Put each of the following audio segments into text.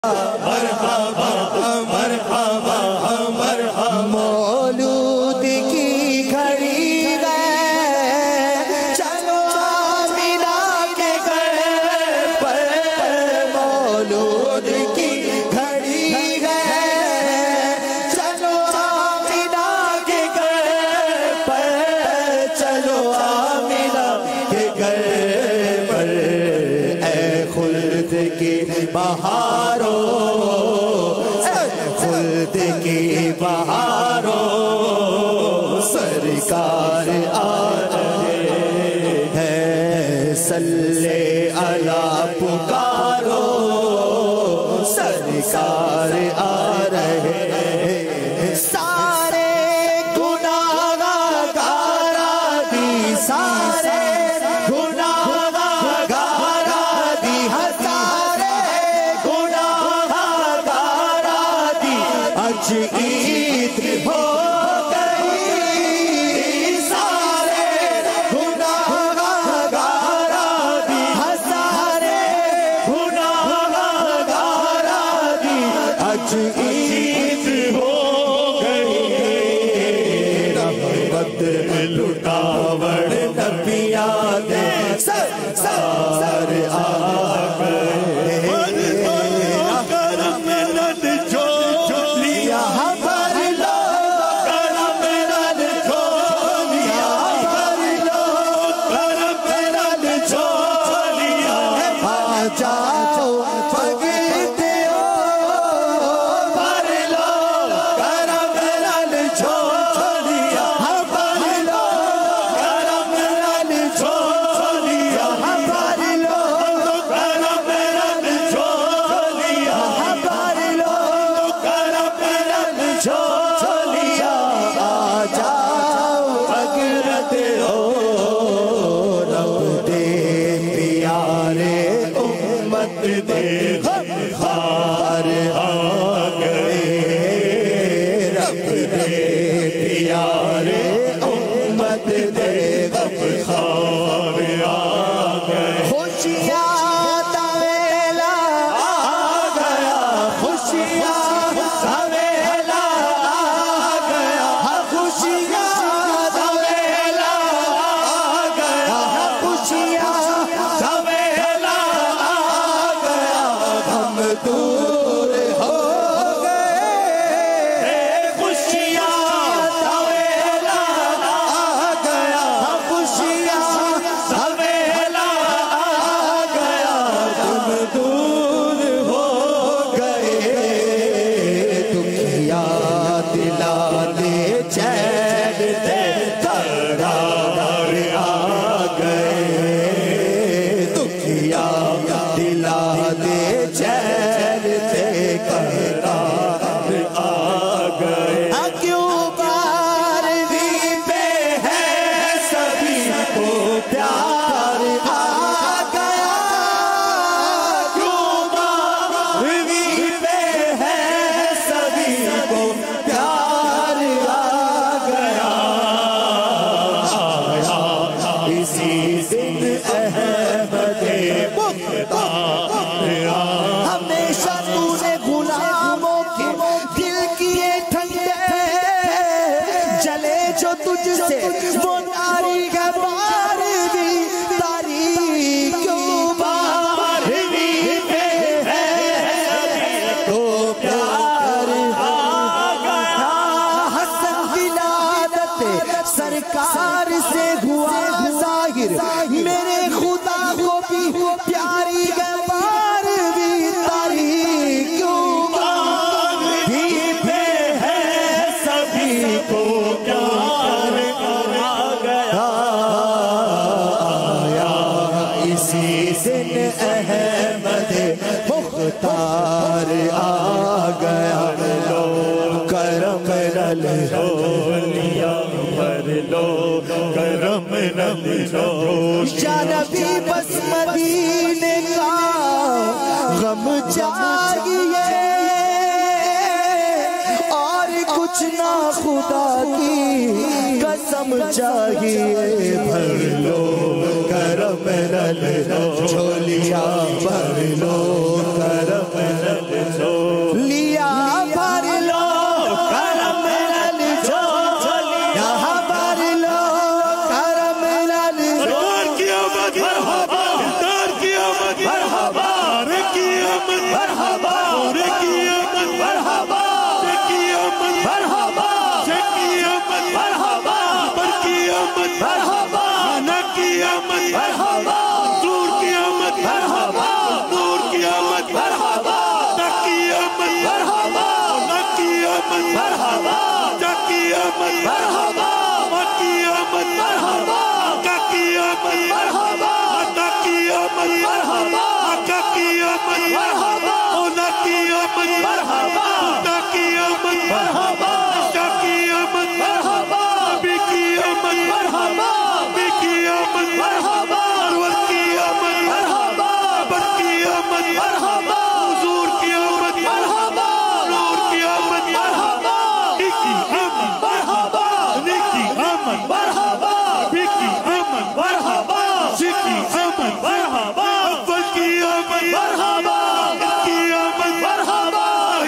مرحبا مرحبا مرحبا مولود کی گھڑی ہے چلو آمینہ کے گھر پر مولود کی گھڑی ہے چلو آمینہ کے گھر پر چلو آمینہ کے گھر پر اے خلد کی بہاروں خلد کی بہاروں سرکار آ رہے ہیں صلی اللہ پکارو سرکار آ رہے ہیں سارے گناہ گارا دی سارے عید ہو گئی سارے گناہ گارا دی سارے گناہ گارا دی آج عید ہو گئی رحمت لٹاوڑ نبیاں دے سرکار آ گئے خار آ گئے رب دے پیارے امت دے خار آ گئے خوشیاں سویلا آ گیا خوشیاں سویلا آ گیا خوشیاں سویلا آ گیا خوشیاں سویلا دور ہو گئے خوشیاں سویلا آ گیا خوشیاں سویلا آ گیا تم دور ہو گئے دکھیا دلا دے چین دے قرار آ گئے دکھیا دلا دے چین دے قرار آ گئے کیوں بارویں پہ ہے سبھی کو پیار آ گیا کیوں بارویں پہ ہے سبھی کو پیار آ گیا آیا اسی دن احمد مختار ہمیشہ تو نے غلاموں کے دل کیے ٹھنڈے جلے جو تجھ سے وہ تاریخ ہے بارویں تاریخ کیوں بارویں پہ ہے تو پیار آ گیا حسن ولادت سرکار سے ہوا ظاہر میرے خدا کو بھی پیاری ہے احمد مختار آ گیا لو کرم رل رو لیا پر لو کرم رل رو یا نبی بس مدینے کا غم چاہیے اور کچھ نہ خدا کی قسم چاہیے بھر لو کرم رل رو جھولیاں بھر لو کرم لیا بھر لو کرم لل جو یہاں بھر لو کرم لل جو مرحبا مرحبا مرحبا مرحبا مرحبا مرحبا مرحبا مرحبا دور کی آمد مرحبا دور کی آمد مرحبا تکی آمد مرحبا نکی آمد مرحبا تکی آمد مرحبا مکی آمد مرحبا ککی آمد مرحبا تکی آمد مرحبا ککی آمد مرحبا نکی آمد مرحبا تکی آمد مرحبا تکی آمد مرحبا بکی آمد مرحبا بکی آمد مرحبا ارور کی آمد مرحبا برکی آمد مرحبا حضور کی آمد مرحبا نور کی آمد مرحبا نکی آمد مرحبا نکی آمد مرحبا بکی آمد مرحبا سکی آمد مرحبا اول کی آمد مرحبا کی آمد مرحبا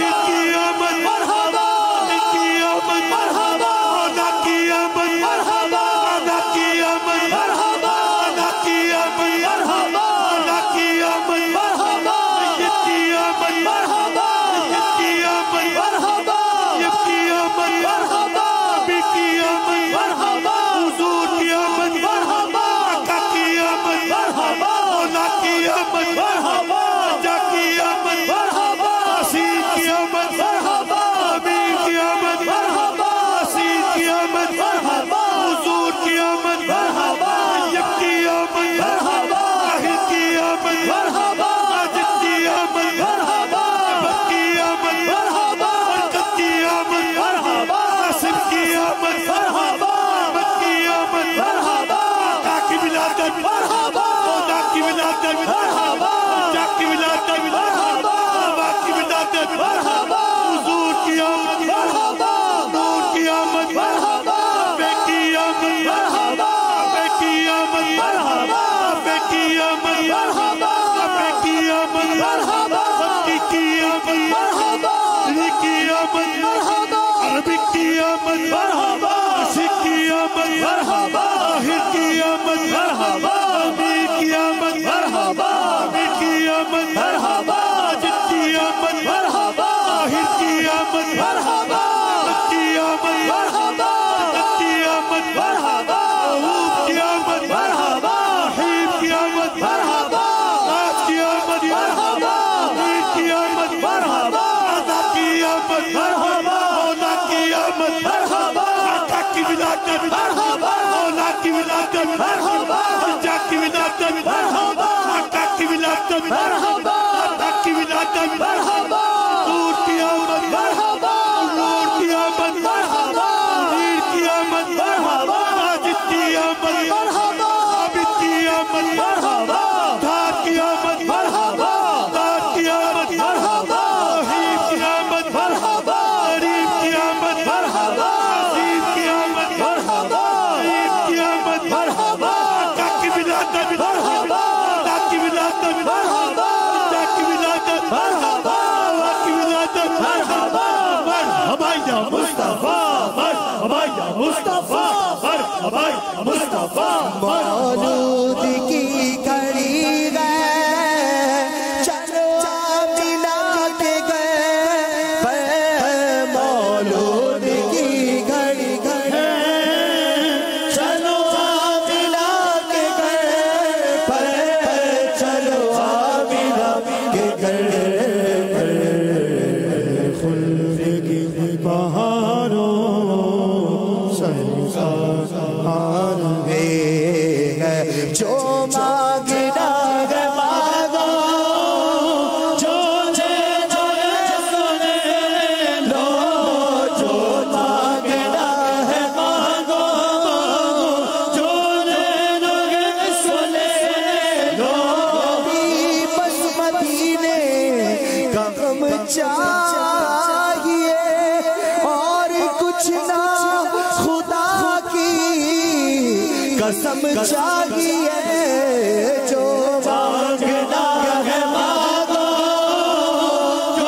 کی آمد مرحبا کی آمد مرحبا نکی آمد مرحبا نکی آمد مرحبا نکی آمد مرحبا نکی آمد مرحبا یکی آمد مرحبا یکی آمد مرحبا یکی آمد مرحبا بکی آمد مرحبا حضور کی آمد مرحبا ککی آمد مرحبا نکی آمد مرحبا جاکی آمد مرحبا سین کی آمد مرحبا امین کی آمد مرحبا سین کی آمد مرحبا حضور کی آمد مرحبا یکی آمد مرحبا اہل کی آمد مرحبا ماجد کی آمد مرحبا بکی آمد مرحبا برکت کی آمد مرحبا قاسم کی آمد مرحبا احمد کی آمد مرحبا کاکی ولادت مرحبا خدا کی ولادت مرحبا جاکی ولادت مرحبا باقی ولادت مرحبا حضور کی آمد مرحبا نور کی آمد مرحبا بیکی آمد مرحبا بیکی آمد مرحبا بیکی آمد مرحبا بیکی آمد مرحبا کی آمد مرحبا کی آمد مرحبا عربی کی آمد مرحبا سکی آمد مرحبا آہر کی آمد مرحبا امیر کی آمد مرحبا امیر کی آمد مرحبا ماجد کی آمد مرحبا آہر کی آمد مرحبا کی آمد مرحبا کی آمد مرحبا اوب کی آمد مرحبا حیب کی آمد مرحبا آج کی آمد مرحبا امیر کی آمد مرحبا عزا کی آمد مرحبا اولا کی آمد مرحبا عطا کی ولادت مرحبا اولا کی ولادت مرحبا جا کی ولادت مرحبا عطا کی ولادت مرحبا عطا کی ولادت مرحبا نور کی آمد مرحبا نور کی آمد مرحبا امیر کی آمد مرحبا ماجد کی آمد مرحبا عابد کی آمد مرحبا دھار کی آمد مرحبا دار کی آمد مرحبا حیب کی آمد مرحبا غریب کی آمد مرحبا عظیم کی آمد مرحبا غریب کی آمد مرحبا عطا کی ولادت مرحبا عطا کی ولادت مرحبا عطا کی ولادت مرحبا عطا کی ولادت مرحبا مرحبا یا مصطفیٰ مرحبا یا مصطفیٰ مرحبا یا مصطفیٰ مولود کی گھڑی گئے چلو آمینہ کے گئے مولود کی گھڑی گئے چلو آمینہ کے گئے چلو آمینہ کے گھر خلد کی بہاروں سنسار ہے جو مانگنا ہے مانگو جو لینا ہے سنے لو جو مانگنا ہے مانگو جو لینا ہے سنے لو بس مدینے کا غم چاہیے اور کچھ نہ خدا کی قسم چاہیے جو مانگنا ہے مانگو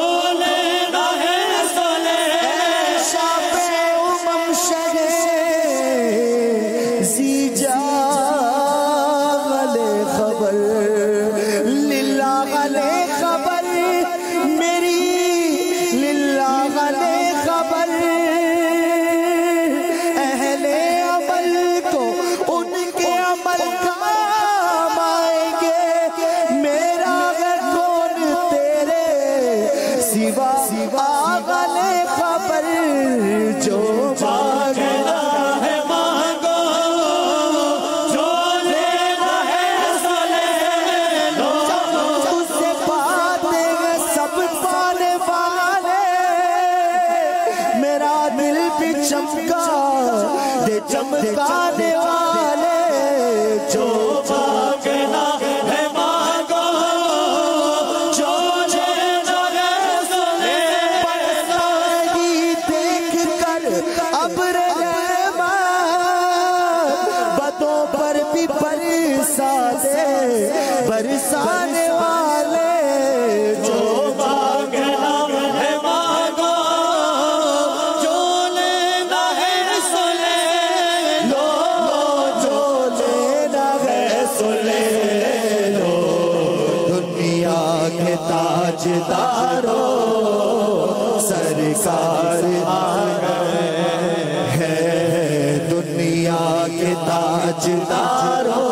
सिवा आगले खबर जो मांगना है मांगो, जो लेना है सो ले लो। तुझसे पाते हैं सब पाने वाले, मेरा दिल भी चमका दे चमकाने वाले। जो मांगना है मांगो, जो लेना है सो ले। परसाई देख कर अब बदों पर भी बरसाने वाले। जो मांगना है मांगो, जो लेना है सो ले लो। जो लेना है सो ले लो। दुनिया के ताजदारों सरकार आ गए हैं, दुनिया के ताजदारों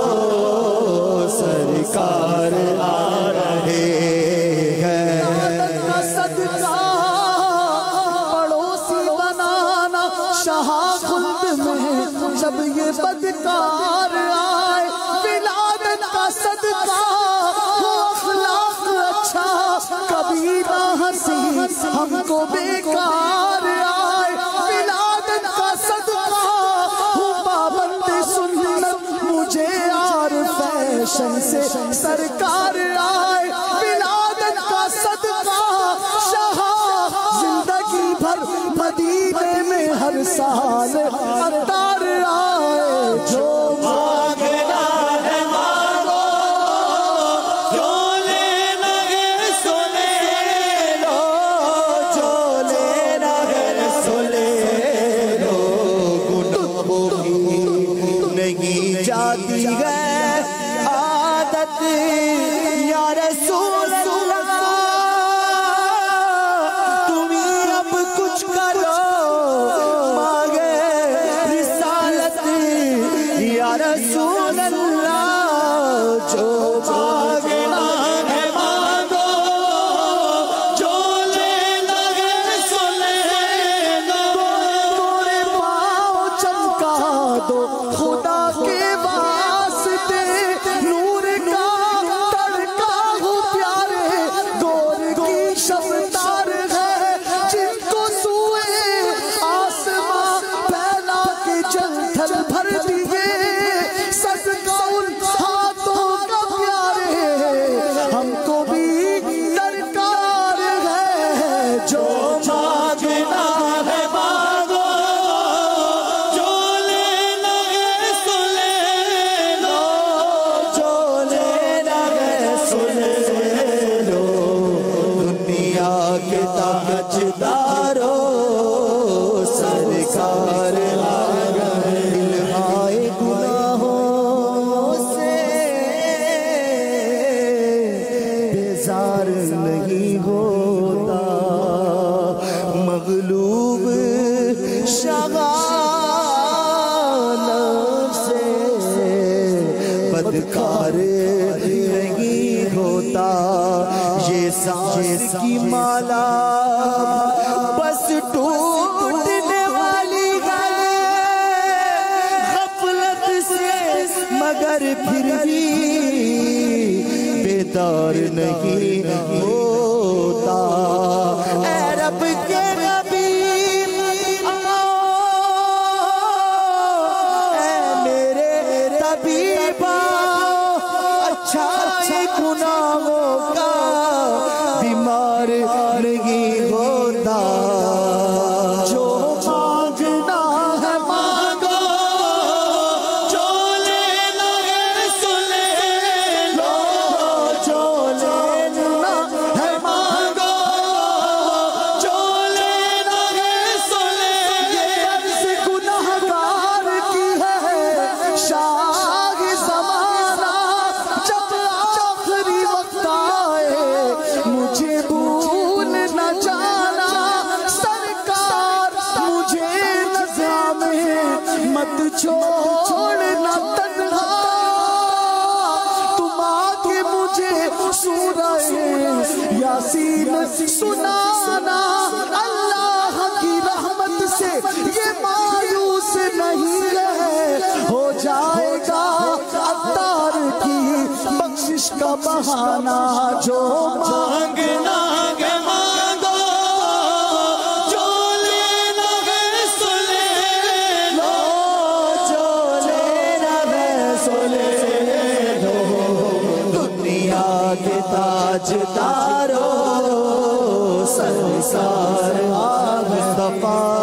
सरकार आ रहे हैं। सदका पड़ोसी बनाना शाहखुल्द में जब ये बदकार आए। विलादत का सदका हो अखलाक अच्छा, कभी ना हंसी हमको बेकार आए। विलादत का सदका हो पाबंद सुन्नत, मुझे यार फैशन से सरकार आए। विलादत का सदका शाह जिंदगी भर मदीने में हर साल अतार आए। जो मांगना है मांगो, जो लेना है सो ले लो। जो लेना है सो ले लो। गुनाहों की नहीं जाती है आदत या रसूल अल्लाह, तुम ही अब कुछ करो मांगे रिसालत या रसूल अल्लाह। जो मांगना है मांगो, जो लेना है सो ले लो। तोरे पाँव चमका दो खुदा के वास्ते, नूर का तड़का हो प्यारे, गोर की शब्दार है जिनको सुए आसमां फैला के जंथल भर दिए। सदका उन हाथों का प्यारे, हमको भी दरकार है। जो मांगना है मांगो, जो लेना है सो ले लो। जो लेना है सो ले लो। दुनिया के ताजदारों सरकार आ गए। दिल आए गुनाहों से बेजार नहीं होता, मगलूब शगानफ से बदकार नहीं होता। ये सांस की माला बस टूटने वाली है गफलत से, मगर फिर भी बेदार नहीं होता। ऐ रब के नबी ऐ मेरे तबीबा, अच्छा गुनाहों का बीमार नहीं होता। जो मांगना है मांगो, जो लेना है सो ले लो। जो लेना है मांगो, जो लेना है सो ले लो। अर्ज़ गुनहगार की है शाह ज़माना, जब आखिरी वक्त आए मुझे भूल न जाना। सरकार मुझे नज़ा में मत छोड़ना तन्हा, तुम आके मुझे सूरह यासीन सुना بہانا جو مانگنا ہے مانگو، جو لینا ہے سو لے لو، جو لینا ہے سو لے لو، دنیا کے تاجدارو سنسار مصطفیٰ